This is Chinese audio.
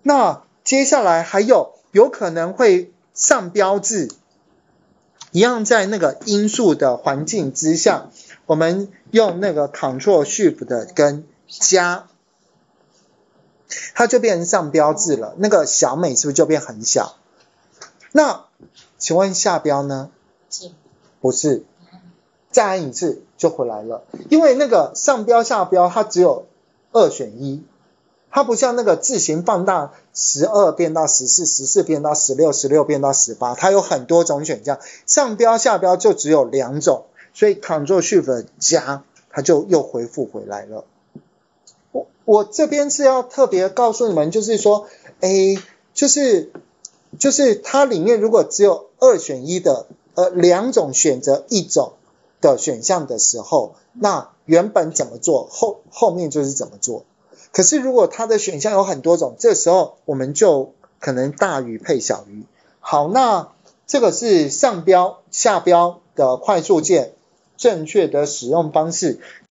那接下来还有可能会上标字，一样在那个因数的环境之下，我们用那个 Ctrl+Shift 的跟加，它就变成上标字了，那个小美是不是就变很小？那请问下标呢？不是，再按一次就回来了，因为那个上标下标它只有2选1，它不像那个字形放大12变到14 14变到16 16变到18，它有很多种选项，上标下标就只有2种，所以 Ctrl+Shift 加它就又恢复回来了。我这边是要特别告诉你们，就是说就是它里面如果只有2选1的2种选择1种的选项的时候，那原本怎么做后面就是怎么做。可是如果它的选项有很多种，这时候我们就可能大于配小于。好，那这个是上标下标的快速键正确的使用方式。